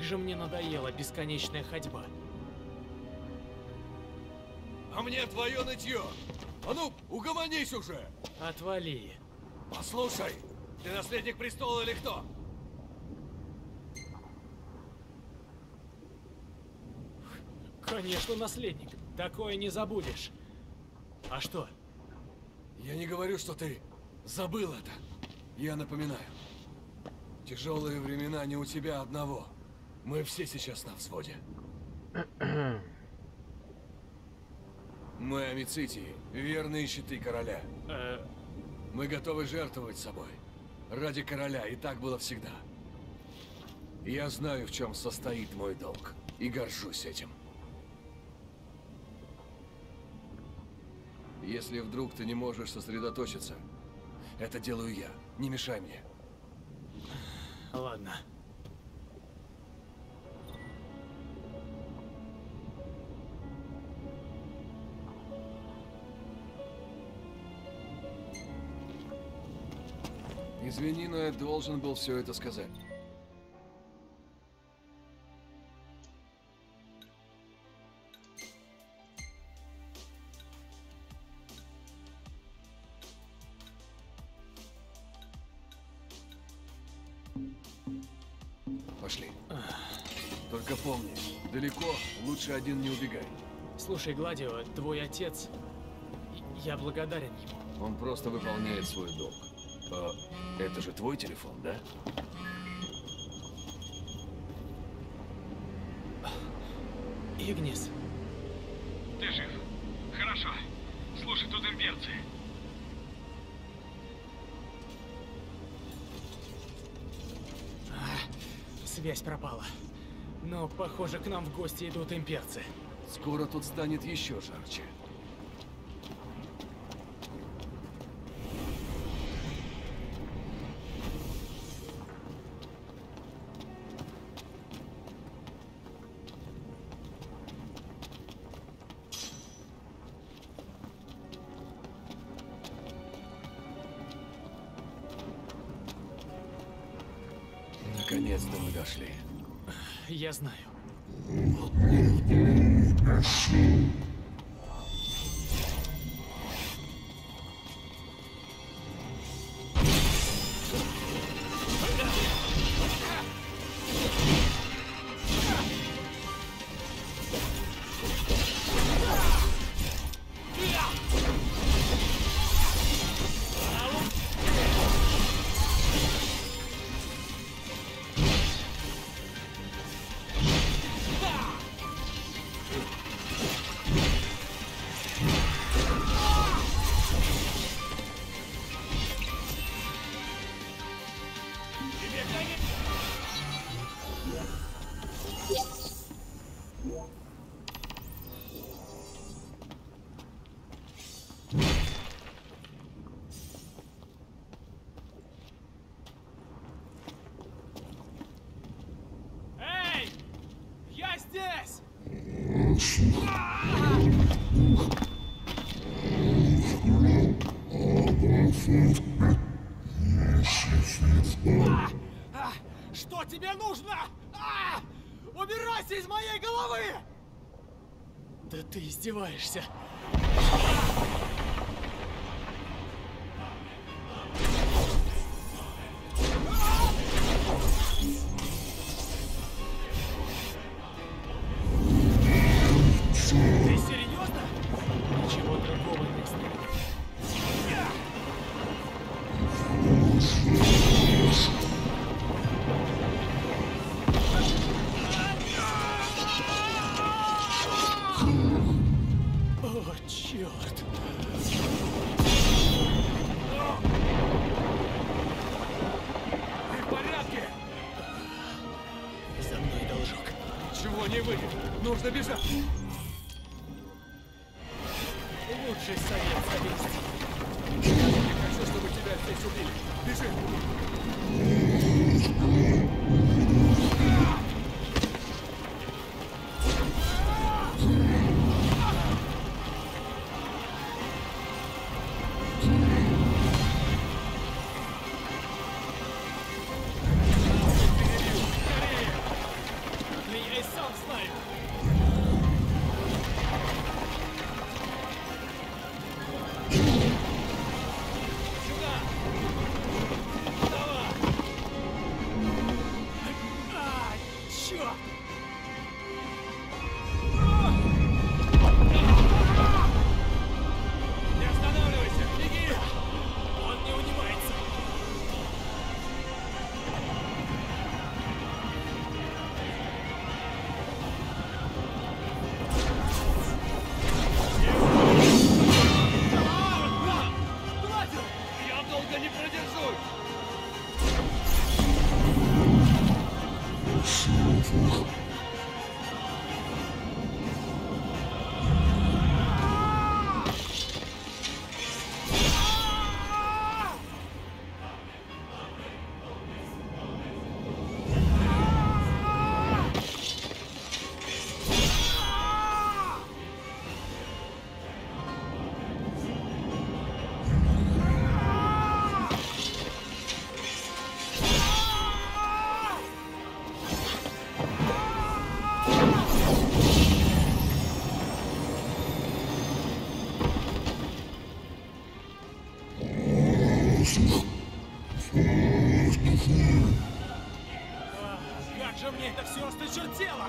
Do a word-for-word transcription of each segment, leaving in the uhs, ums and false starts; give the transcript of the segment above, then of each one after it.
же мне надоела бесконечная ходьба. А мне твое нытье! А ну, угомонись уже! Отвали. Послушай, ты наследник престола или кто? Конечно, наследник. Такое не забудешь. А что? Я не говорю, что ты забыл это. Я напоминаю. Тяжелые времена не у тебя одного. Мы все сейчас на взводе. Мы амицитии, верные щиты короля. Э... Мы готовы жертвовать собой. Ради короля, и так было всегда. Я знаю, в чем состоит мой долг, и горжусь этим. Если вдруг ты не можешь сосредоточиться, это делаю я. Не мешай мне. Ладно. Извини, но я должен был все это сказать. Пошли. Только помни, далеко лучше один не убегай. Слушай, Гладио, твой отец... Я благодарен ему. Он просто выполняет свой долг. А, это же твой телефон, да? Игнис. Ты жив? Хорошо. Слушай, тут имперцы. А, связь пропала. Но, похоже, к нам в гости идут имперцы. Скоро тут станет еще жарче. Наконец-то мы дошли. Я знаю. Эй! Я здесь! А! А! Что тебе нужно? А! Убирайся из моей головы! Да ты издеваешься. Ты серьезно? Ничего другого не оставит. О, черт! Ты в порядке? За мной должок. Чего не выйдет? Нужно бежать. Лучший совет завести. Я не хочу, чтобы тебя здесь убили. Бежи! я сам знаю. Сюда! Давай! А, черт! Не останавливайся! Беги! Он не унимается! Я долго не продержусь! Как же мне это все осточертело!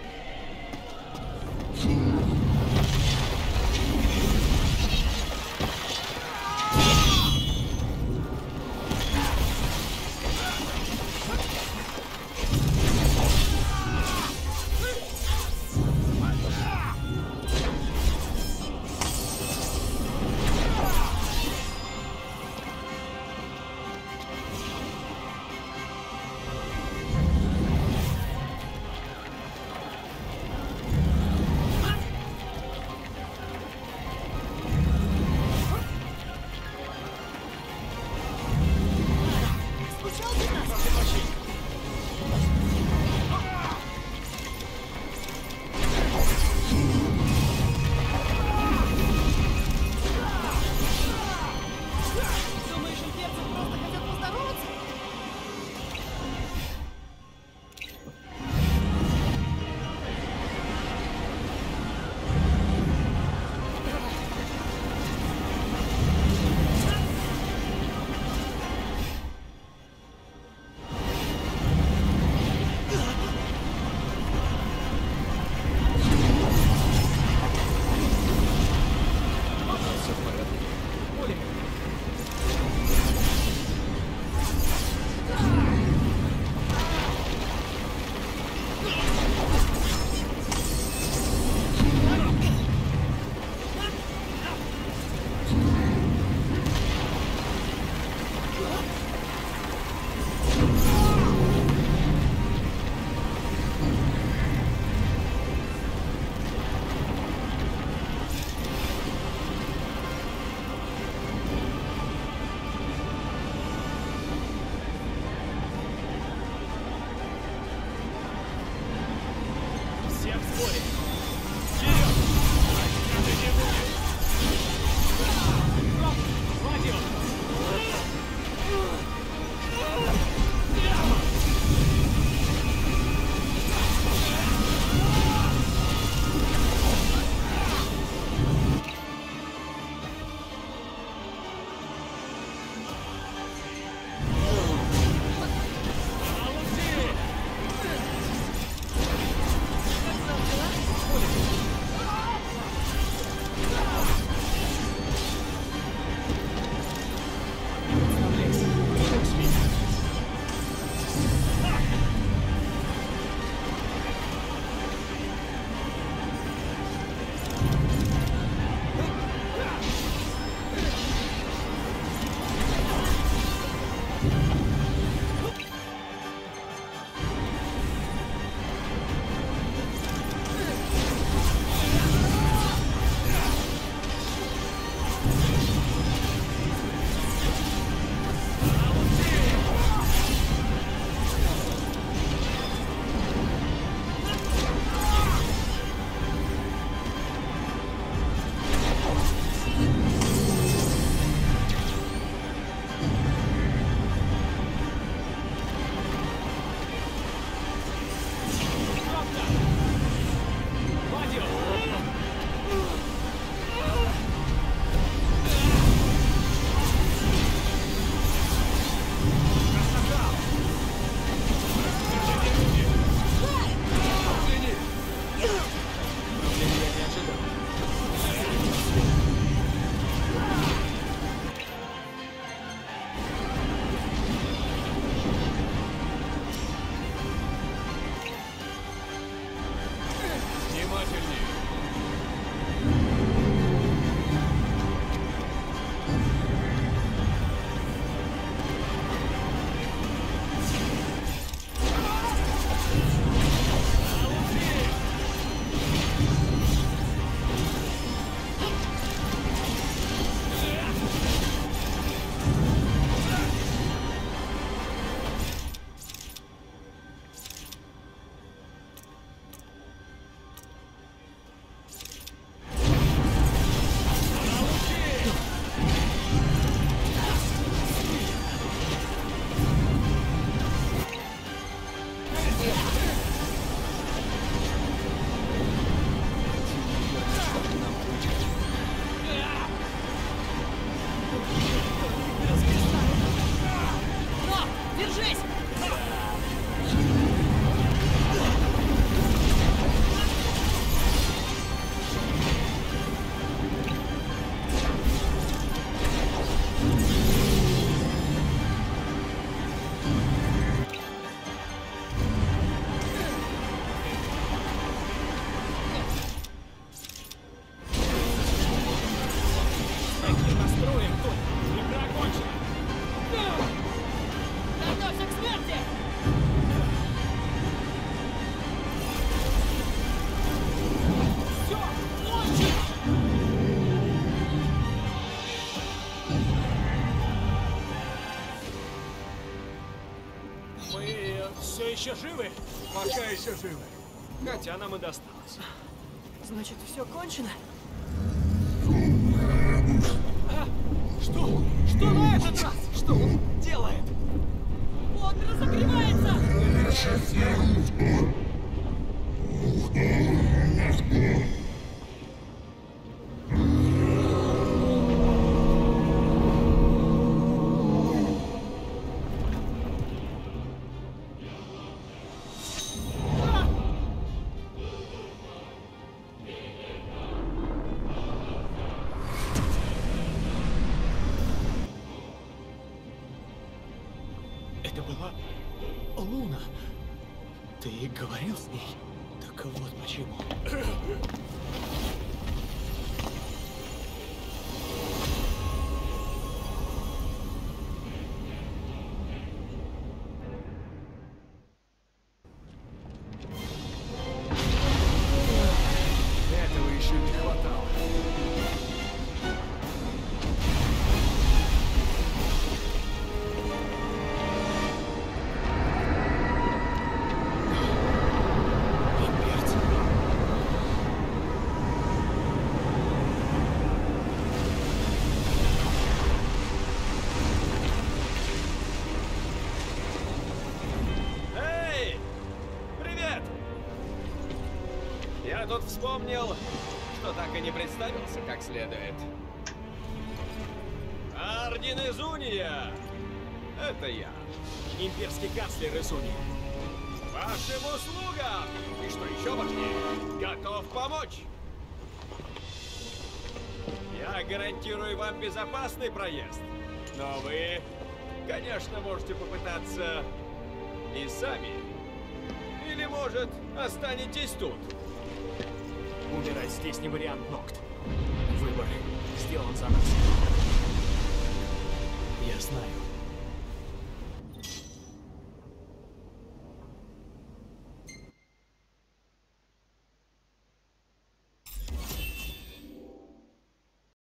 Думаешь, имперцы просто хотят поздороваться? Все в порядке. Более. Все в сборе. Вперед! Отсюда не будет! Роб, хватит! Получи! внимательнее. Держись! Таким настроем тут игра кончена. Готовься к смерти! Все, кончено! Мы все еще живы? Пока еще живы. Хотя нам и досталось. Значит, все кончено? Что? Что на этот раз? Что он делает? Он разогревается! Это была Луна. Ты говорил с ней? Так вот почему. Этого еще не хватало. Имперцы. Эй! Привет! Я тут вспомнил, что так и не представился как следует. Ардин из Уния! Это я. Имперский канцлер Исуни. Вашим услугам! И что еще важнее, готов помочь! Я гарантирую вам безопасный проезд. Но вы, конечно, можете попытаться и сами. Или, может, останетесь тут. Умирать здесь не вариант, Нокт. Выбор сделан за нас. Я знаю.